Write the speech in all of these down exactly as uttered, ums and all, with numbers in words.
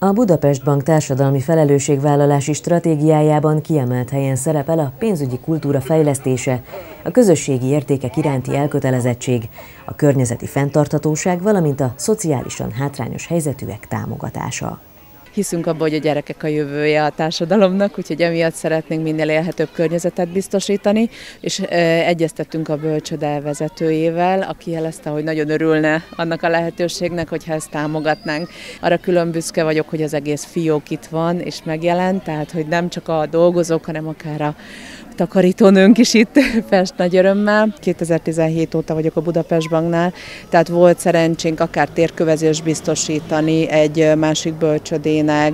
A Budapest Bank társadalmi felelősségvállalási stratégiájában kiemelt helyen szerepel a pénzügyi kultúra fejlesztése, a közösségi értékek iránti elkötelezettség, a környezeti fenntarthatóság, valamint a szociálisan hátrányos helyzetűek támogatása. Hiszünk abban, hogy a gyerekek a jövője a társadalomnak, úgyhogy emiatt szeretnénk minél élhetőbb környezetet biztosítani, és egyeztettünk a bölcsőde vezetőjével, aki jelezte, hogy nagyon örülne annak a lehetőségnek, hogyha ezt támogatnánk. Arra külön büszke vagyok, hogy az egész fiók itt van és megjelent, tehát hogy nem csak a dolgozók, hanem akár a takarítónőnk is itt fest nagy örömmel. kétezer-tizenhét óta vagyok a Budapest Banknál, tehát volt szerencsénk akár térkövezést biztosítani egy másik bölcsödének,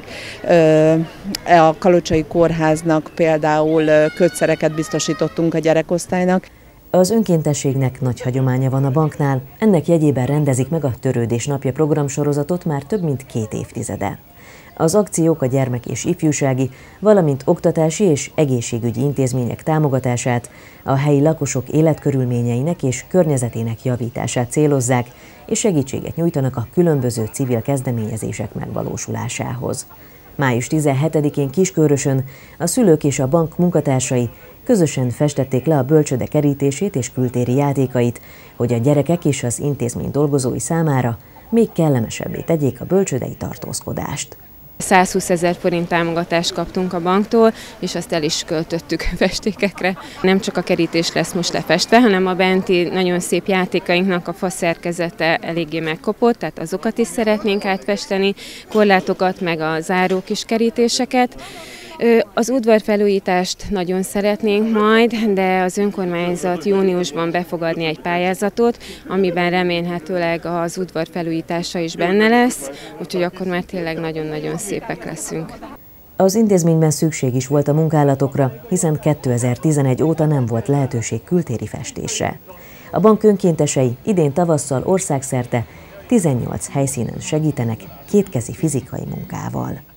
a Kalocsai Kórháznak például kötszereket biztosítottunk a gyerekosztálynak. Az önkéntességnek nagy hagyománya van a banknál, ennek jegyében rendezik meg a Törődés napja programsorozatot már több mint két évtizede. Az akciók a gyermek- és ifjúsági, valamint oktatási és egészségügyi intézmények támogatását, a helyi lakosok életkörülményeinek és környezetének javítását célozzák, és segítséget nyújtanak a különböző civil kezdeményezések megvalósulásához. május tizenhetedikén Kiskörösön a szülők és a bank munkatársai közösen festették le a bölcsőde kerítését és kültéri játékait, hogy a gyerekek és az intézmény dolgozói számára még kellemesebbé tegyék a bölcsődei tartózkodást. százhúszezer forint támogatást kaptunk a banktól, és azt el is költöttük festékekre. Nem csak a kerítés lesz most lefestve, hanem a benti nagyon szép játékainknak a faszerkezete eléggé megkopott, tehát azokat is szeretnénk átfesteni, korlátokat, meg a záró kis kerítéseket. Az udvarfelújítást nagyon szeretnénk majd, de az önkormányzat júniusban befogadni egy pályázatot, amiben remélhetőleg az udvar felújítása is benne lesz, úgyhogy akkor már tényleg nagyon-nagyon szépek leszünk. Az intézményben szükség is volt a munkálatokra, hiszen kétezer-tizenegy óta nem volt lehetőség kültéri festésre. A bank önkéntesei idén tavasszal országszerte tizennyolc helyszínen segítenek kétkezi fizikai munkával.